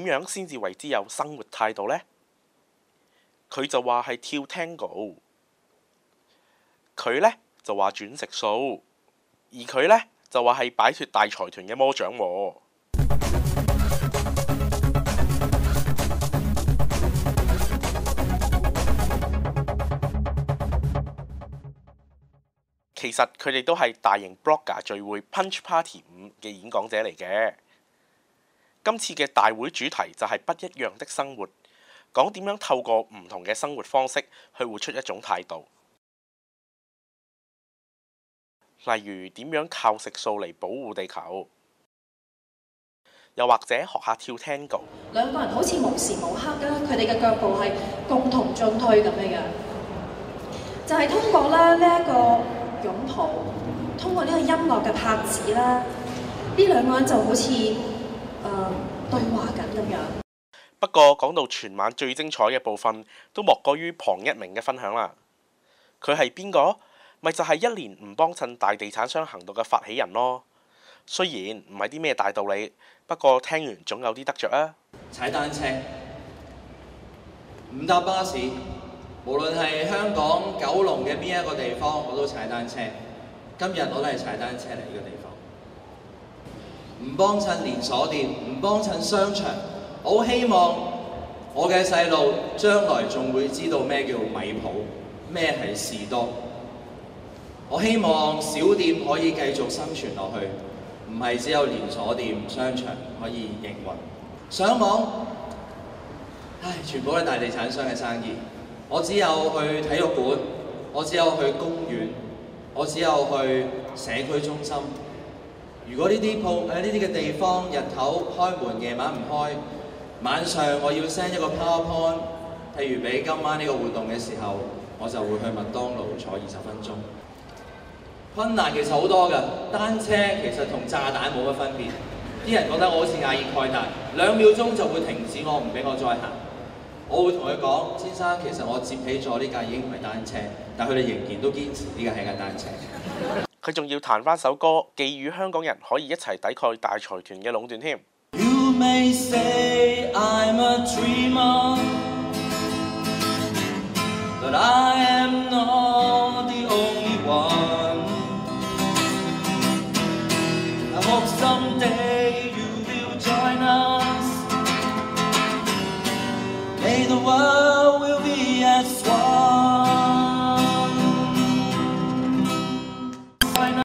點樣先至為之有生活態度呢？佢就話係跳 Tango， 佢呢就話轉食素，而佢呢就話係擺脱大財團嘅魔掌喎。其實佢哋都係大型 blogger 聚會 Punch Party 5嘅演講者嚟嘅。今次嘅大會主題就係不一樣的生活，講點樣透過唔同嘅生活方式去活出一種態度。例如點樣靠食素嚟保護地球，又或者學下跳 Tango。 兩個人好似無時無刻啦，佢哋嘅腳步係共同進退咁樣，就係通過咧呢一個擁抱，通過呢個音樂嘅拍子啦，呢兩個人就好似對話緊咁樣。 不過講到全晚最精彩嘅部分，都莫過於龐一鳴嘅分享啦。佢係邊個？咪就係一年唔幫襯大地產商行動嘅發起人咯。雖然唔係啲咩大道理，不過聽完總有啲得着啊。 踩單車，唔搭巴士。無論係香港九龍嘅邊一個地方，我都踩單車。今日我都係踩單車嚟呢個地方。唔幫襯連鎖店，唔幫襯商場。我好希望我嘅細路將來仲會知道咩叫米鋪，咩係士多。我希望小店可以繼續生存落去，唔係只有連鎖店、商場可以營運。上網，全部都係大地產商嘅生意。我只有去體育館，我只有去公園，我只有去社區中心。如果呢啲嘅地方日頭開門，夜晚唔開，晚上我要 send 一個 PowerPoint， 譬如俾今晚呢個活動嘅時候，我就會去麥當勞坐20分鐘。困難其實好多㗎，單車其實同炸彈冇乜分別。啲人覺得我好似阿爾蓋達，2秒鐘就會停止我，唔俾我再行。我會同佢講，先生，其實我接起咗呢架已經唔係單車，但佢哋仍然都堅持呢架係架單車。 佢仲要彈翻首歌，寄語香港人可以一齊抵抗大財團嘅壟斷添。 You may say I'm a dreamer, but I am not the only one. I hope someday you will join us. May the world